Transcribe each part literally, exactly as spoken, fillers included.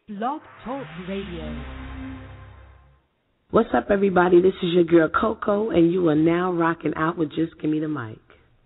Blog Talk Radio. What's up, everybody? This is your girl Coco, and you are now rocking out with Just Gimme the Mic.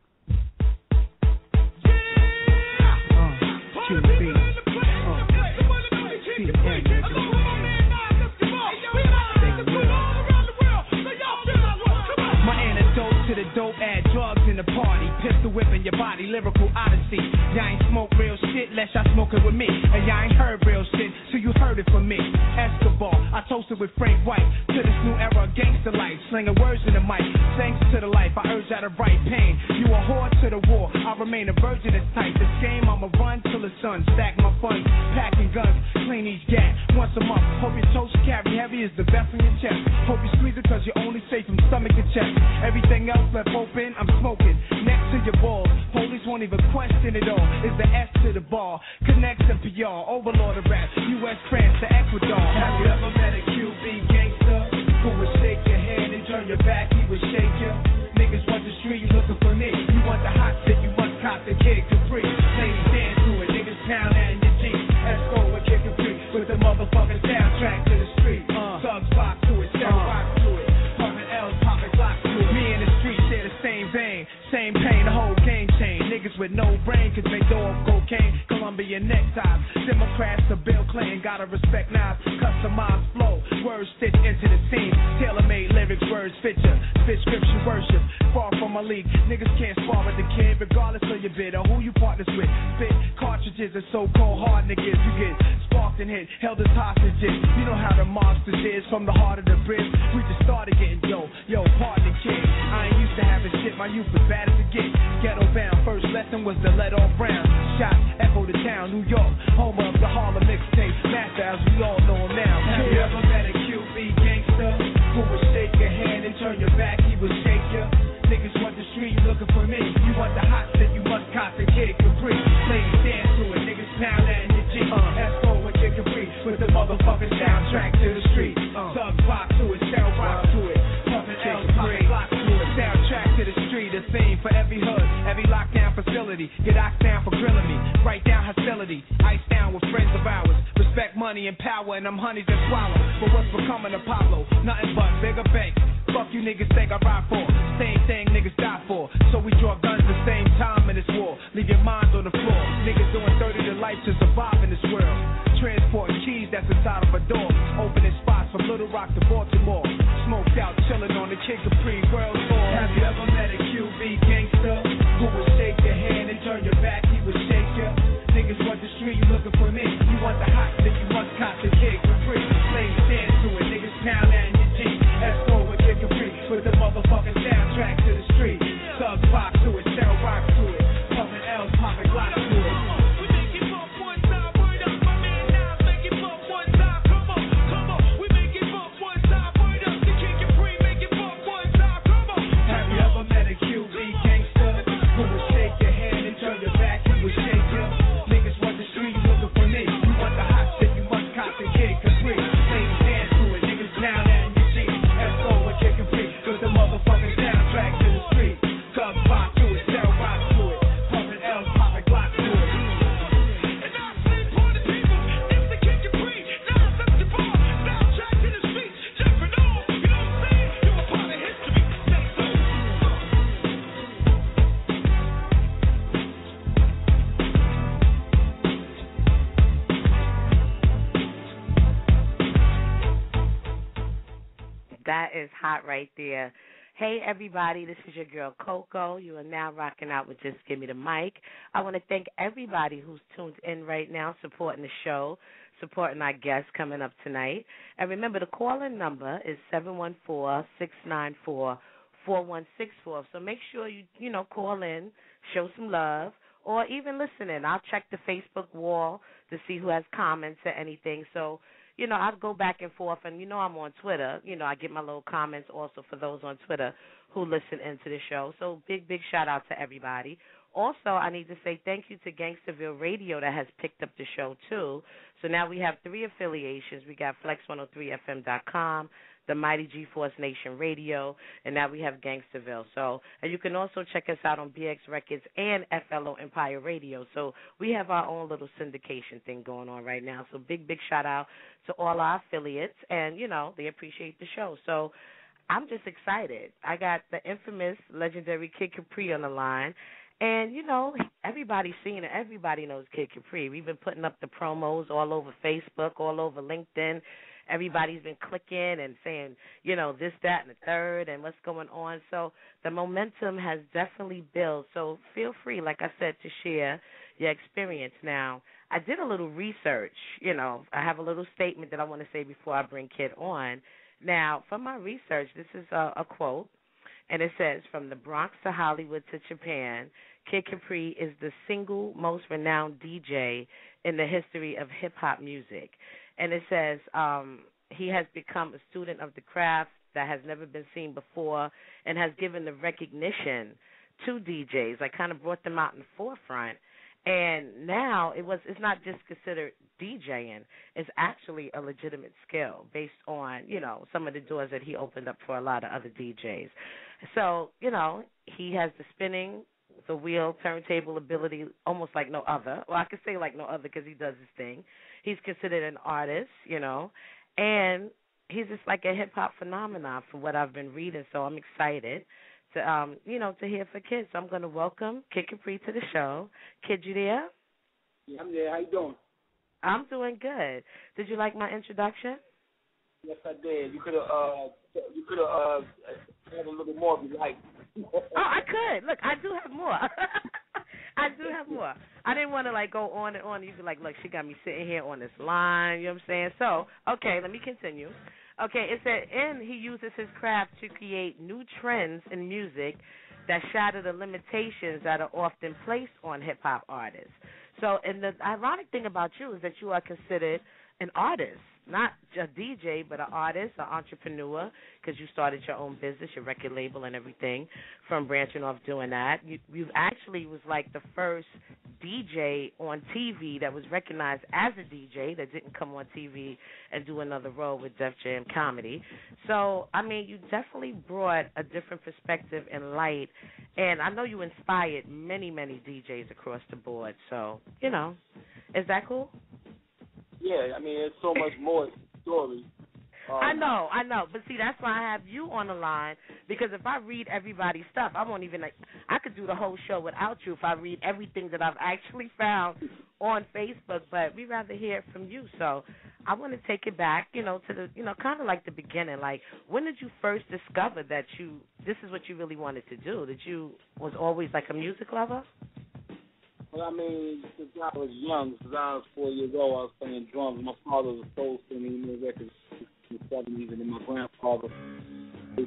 Dope, add drugs in the party, pistol whipping your body, lyrical odyssey. Y'all ain't smoke real shit, less y'all smoke it with me. And y'all ain't heard real shit, so you heard it from me. Escobar, I toasted with Frank White to this new era of gangster life, slinging words in the mic. Thanks to the life, I urge out of right pain. You a whore to the war, I remain a virgin as tight. This game, I'ma run till the sun. Stack my funds, packing guns, clean each gat once a month. Hope your toast carry heavy is the best in your chest. Hope you squeeze it cause you're only safe from stomach to chest. Everything else left open, I'm smoking next to your balls. Police won't even question it all. It's the S to the bar, connects to P R, overlord of rap, U S, France to Ecuador. Have you ever met a Q B gangster who would shake your hand and turn your back? He would shake you. Niggas want the street looking for me. You want the hot shit, you must cop the Kid Capri. Ladies dance to it, niggas pound that in your jeans. Esco with Kid Capri with the motherfucking soundtrack to the street. Uh, Thugs rock to it, sound rock to it. Pumping L's, popping blocks to it. Me and the street share the same vein, same pain, the whole game chain. Niggas with no brain cause they throw off cocaine, Colombian neckties. Democrats to Bill Clinton, gotta respect knives, customized flow, words stitched into the scene, tailor-made lyrics, words fit ya, spit scripture worship, far from my league. Niggas can't spar with the kid, regardless of your bid or who you partners with. Spit cartridges and so-called hard niggas, you get sparked and hit, held as hostages. You know how the monsters is, from the heart of the bridge, we just started getting dope. Yo, partner kid, I ain't used to having shit, my youth was bad as it gets. Ghetto bound, first lesson was to let off rounds. Shot, echo the town, New York, home of the Harlem mixtape, master as we all know him now. Have you ever met a Q B gangster who would shake your hand and turn your back? He would shake you. Niggas want the street looking for me. You want the hot shit, you must cop the Kid Capri. Ladies dance to it, niggas pound that in your G. Uh, Esco with Kid Capri with the motherfucking soundtrack to the street. Uh, Thugs rock to it, sound rock to it. Pumping L's, popping blocks to it. Soundtrack to the street, a theme for every hood, every lockdown facility. Get knocked down for grilling me. Write down hostility. Ice down with friends of ours. Respect money and power, and them honeys that swallow. But what's becoming of Pablo? Nothing but bigger bank. Fuck you niggas think I ride for. Same thing niggas die for. So we draw guns the same time in this war. Leave your minds on the floor. Niggas doing thirty to life to survive in this world. Transporting keys that's inside of a door. Opening spots from Little Rock to Baltimore. Smoked out, chilling on the Kid Capri World Tour. Have you ever met a Q B gangster who would shake your hand and turn your back? He would shake you. Niggas want the street looking for me. You want the hot shit, you must cop the Kid Capri. Ladies dance to it, niggas pound that in your jeans. Esco with Kid Capri with the motherfucking soundtrack to the street. Thugs rock to it, sound rock to it. Pumping L's, popping blocks to it. That is hot right there. Hey, everybody, this is your girl Coco. You are now rocking out with Just Gimme the Mic. I want to thank everybody who's tuned in right now, supporting the show, supporting our guests coming up tonight. And remember, the call-in number is seven one four, six nine four, four one six four. So make sure you, you know, call in, show some love, or even listen in. I'll check the Facebook wall to see who has comments or anything. So, you know, I'll go back and forth, and you know I'm on Twitter. You know, I get my little comments also for those on Twitter who listen into the show. So big, big shout-out to everybody Also, I need to say thank you to Gangsterville Radio that has picked up the show, too. So now we have three affiliations. We got Flex one oh three F M dot com, the Mighty G-Force Nation Radio, and now we have Gangsterville. So, and you can also check us out on B X Records and F L O Empire Radio. So we have our own little syndication thing going on right now. So big, big shout out to all our affiliates, and, you know, they appreciate the show. So I'm just excited. I got the infamous, legendary Kid Capri on the line. And, you know, everybody's seen it. Everybody knows Kid Capri. We've been putting up the promos all over Facebook, all over LinkedIn. Everybody's been clicking and saying, you know, this, that, and the third, and what's going on. So the momentum has definitely built. So feel free, like I said, to share your experience. Now, I did a little research. You know, I have a little statement that I want to say before I bring Kid on. Now, from my research, this is a, a quote, and it says, from the Bronx to Hollywood to Japan, Kid Capri is the single most renowned D J in the history of hip-hop music. And it says um, he has become a student of the craft that has never been seen before and has given the recognition to D Js, like kind of brought them out in the forefront. And now it was it's not just considered DJing, it's actually a legitimate skill based on, you know, some of the doors that he opened up for a lot of other D Js. So, you know, he has the spinning, the wheel, turntable ability almost like no other. Well, I could say like no other because he does his thing. He's considered an artist, you know, and he's just like a hip-hop phenomenon from what I've been reading, so I'm excited to, um, you know, to hear for Kid. So I'm going to welcome Kid Capri to the show. Kid, you there? Yeah, I'm there. How you doing? I'm doing good. Did you like my introduction? Yes, I did. You could have, uh, you could have uh, had a little more if you like. Oh, I could. Look, I do have more. I do have more. I didn't want to, like, go on and on. You'd be like, look, she got me sitting here on this line. You know what I'm saying? So, okay, let me continue. Okay, it said, and he uses his craft to create new trends in music that shatter the limitations that are often placed on hip-hop artists. So, and the ironic thing about you is that you are considered an artist, not a D J, but an artist, an entrepreneur, because you started your own business, your record label and everything, from branching off doing that. You you actually was like the first D J on T V that was recognized as a D J that didn't come on T V and do another role with Def Jam Comedy. So, I mean, you definitely brought a different perspective and light, and I know you inspired many, many D Js across the board. So, you know, is that cool? Yeah, I mean, there's so much more to the story. Um, I know, I know. But see, that's why I have you on the line, because if I read everybody's stuff, I won't even, like, I could do the whole show without you if I read everything that I've actually found on Facebook, but we'd rather hear it from you. So I want to take it back, you know, to the, you know, kind of like the beginning. Like, when did you first discover that you, this is what you really wanted to do? That you was always like a music lover? Well, I mean, since I was young, since I was four years old, I was playing drums. My father was a soul singer. He made records in the seventies, and then my grandfather was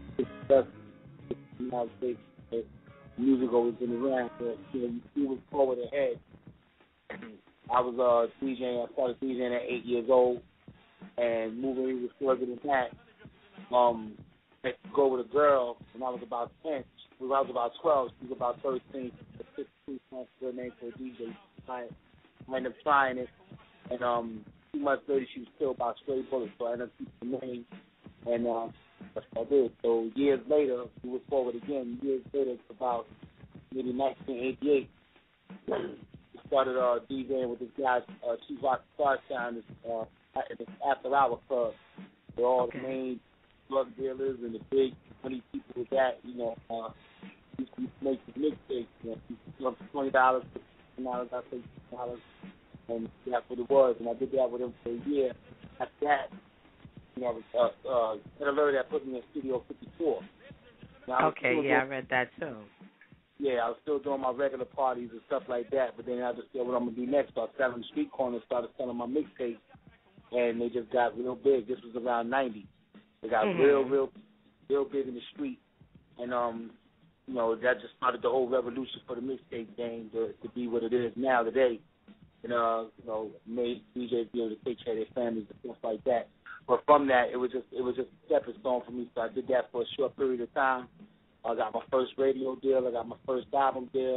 when I was big. Music always been around, but you know, he was forward ahead. I was uh, DJing. I started DJing at eight years old, and moving was further than that. Um, I had to go with a girl when I was about ten. When I was about twelve, she was about thirteen. sixteen months for her name for a D J. I ended up trying it, and um, two months later, she was killed by a stray bullet. So I ended up keeping the name, and uh, that's what I did. So years later, we were forward again. Years later, it's about maybe nineteen eighty-eight. We started uh, DJing with this guy, uh, Chief Rock Star Sound, uh, at this after hour club. Where all okay. the main drug dealers and the big money people with that, you know, uh, used to make the mixtapes, you know, you know, twenty dollars, fifteen dollars, I think fifteen dollars, and that's what it was. And I did that with him for a year. After that, you know, uh, uh, had a lawyer that put me in Studio fifty-four. Now, okay, yeah, doing, I read that too. Yeah, I was still doing my regular parties and stuff like that, but then I just said what I'm going to do next. So I sat on the street corner and started selling my mixtapes, and they just got real big. This was around ninety. They got mm-hmm. real, real, real big in the street. And, um, you know, that just started the whole revolution for the mixtape game to, to be what it is now today. And, uh, you know, made D Js be able to take care of their families and stuff like that. But from that, it was just it was just a stepping stone for me. So I did that for a short period of time. I got my first radio deal. I got my first album deal.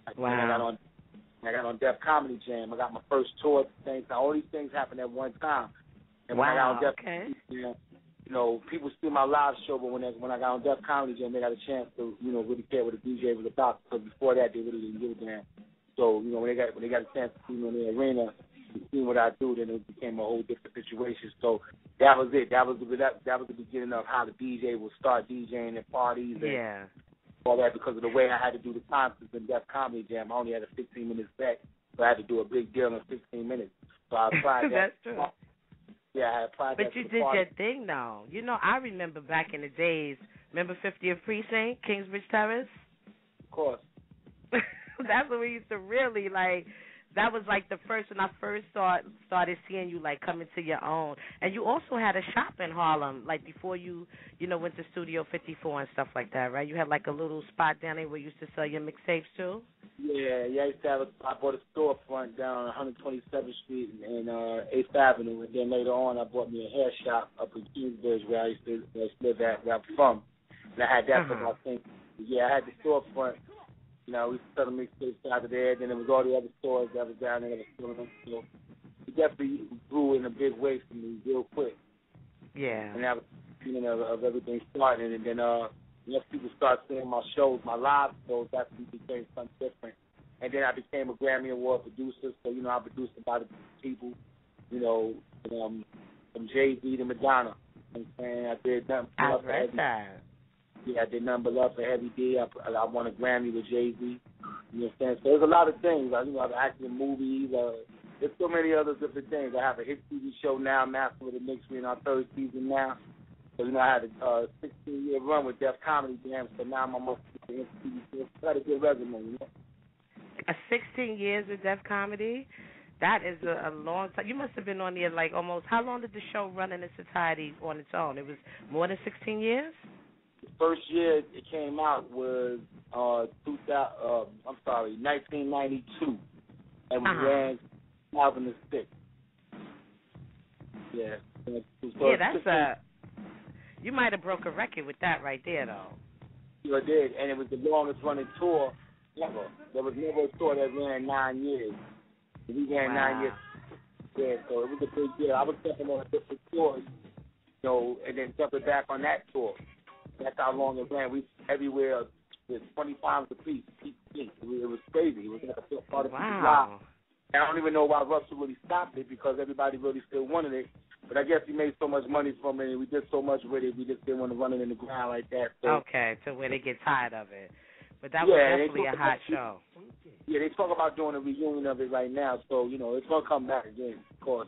Wow. And I got on, I got on Def Comedy Jam. I got my first tour at the same time. All these things happened at one time. And when wow. I got on Def okay. Comedy Jam, you know, people see my live show, but when I, when I got on Def Comedy Jam, they got a chance to, you know, really care what the D J was about. Because before that, they really didn't give a damn. So, you know, when they got when they got a chance to see me in the arena and see what I do, then it became a whole different situation. So that was it. That was the that, that was the beginning of how the D J would start DJing at parties and yeah. all that, because of the way I had to do the concerts in Def Comedy Jam. I only had a fifteen minute set, so I had to do a big deal in fifteen minutes. So I applied that. That's true. Yeah, I applied but that. But you to the did party. your thing, though. You know, I remember back in the days. Remember fiftieth Precinct, Kingsbridge Terrace? Of course. That's when we used to really, like, that was, like, the first, when I first start, started seeing you, like, coming to your own. And you also had a shop in Harlem, like, before you, you know, went to Studio fifty-four and stuff like that, right? You had, like, a little spot down there where you used to sell your mixtapes, too? Yeah, yeah, I used to have a, I bought a storefront down on one twenty-seventh Street and uh, eighth Avenue, and then later on I bought me a hair shop up in Kingsbridge where I used to, where I used to live at, where I'm from. And I had that uh-huh. for about, I think, yeah, I had the storefront. You know, we used to sell the mixtapes out of there. Then there was all the other stores that was down there that was selling them. So it definitely grew in a big way for me real quick. Yeah. And that was the beginning of, of everything starting. And then uh, once people started seeing my shows, my live shows, that became something different. And then I became a Grammy Award producer. So, you know, I produced a lot of people, you know, um, from Jay-Z to Madonna. You know what I'm saying? I did nothing. I read that. Yeah, I did Nothing But Love for Heavy D. I, I won a Grammy with Jay-Z. You know what I'm saying? So there's a lot of things. I, you know, I've acted in movies. Uh, there's so many other different things. I have a hit T V show now, Master of the Mix. We're in our third season now. So, you know, I had a uh, sixteen-year run with Def Comedy Jam, so now I'm almost to the T V show. It's got a good resume, you know? A sixteen years with Def Comedy? That is a, a long time. You must have been on there like almost, how long did the show run in its entirety on its own? It was more than sixteen years? The first year it came out was uh, two thousand. Uh, I'm sorry, nineteen ninety-two, and we uh-huh. ran two thousand six. Yeah. So yeah, that's a. You might have broke a record with that right there, though. You did, and it was the longest running tour ever. There was never a tour that ran nine years. We ran wow. nine years. Yeah, so it was a big deal. I was jumping on different tours, you know, and then jumping back on that tour. That's how long it ran. We everywhere with twenty times a piece. It was crazy. It was like a part of wow. people's lives. I don't even know why Russell really stopped it, because everybody really still wanted it. But I guess he made so much money from it, and we did so much with it, we just didn't want to run it in the ground like that. So. Okay, to where they get tired of it. But that yeah, was definitely a hot show. Yeah, they talk about doing a reunion of it right now, so, you know, it's going to come back again, of course.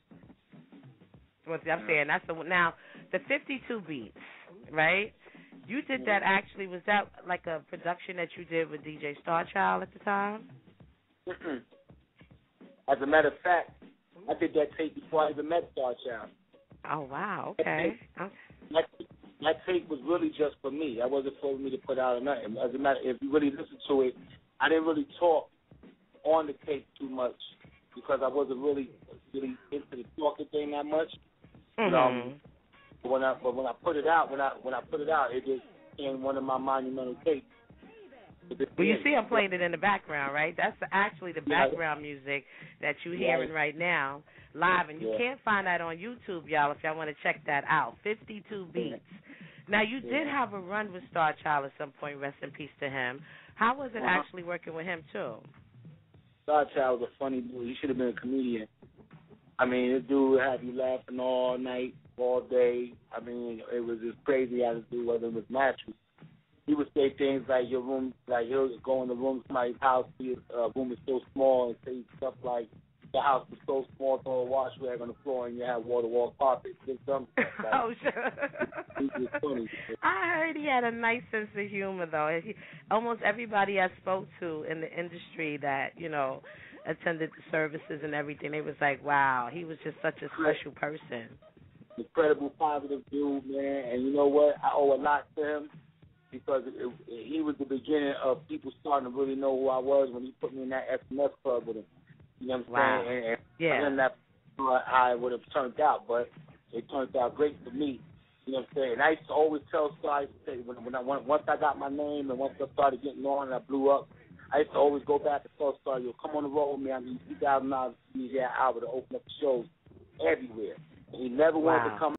What I'm saying, that's the now, the fifty-two beats, right? You did that actually, was that like a production that you did with D J Starchild at the time? Mm-mm. As a matter of fact, I did that tape before I even met Starchild. Oh, wow, okay. That tape, that, that tape was really just for me. That wasn't for me to put out or nothing. As a matter, if you really listen to it, I didn't really talk on the tape too much because I wasn't really really into the talking thing that much. Mm-hmm. Um, when I but when I put it out, when I when I put it out, it just became one of my monumental tapes. Well, you see I'm playing it in the background, right? That's actually the background music that you're hearing yeah. right now live, and you yeah. can't find that on YouTube, y'all, if y'all want to check that out. fifty-two beats. Now, you yeah. did have a run with Starchild at some point, rest in peace to him. How was it uh-huh. actually working with him, too? Starchild was a funny dude. He should have been a comedian. I mean, this dude would have you laughing all night, all day. I mean, it was just crazy how this dude was. It was natural. He would say things like your room, like he'll go in the room, somebody's house, his uh, room is so small, and say stuff like the house is so small, throw a wash rag on the floor, and you have wall-to-wall carpet. Just dumb stuff. Like, oh, sure. He was funny. I heard he had a nice sense of humor, though. He, almost everybody I spoke to in the industry that, you know, attended the services and everything, they was like, wow, he was just such a special person. Incredible, positive dude, man. And you know what? I owe a lot to him. Because it, it, he was the beginning of people starting to really know who I was when he put me in that S M S club with him. You know what I'm wow. saying? And, and yeah. And that's how I would have turned out, but it turned out great for me. You know what I'm saying? And I used to always tell guys, when, when I once I got my name and once I started getting on and I blew up, I used to always go back and tell Star, yo, come on the road, man. I need two thousand dollars to D J an hour to open up the shows everywhere. And he never wow. wanted to come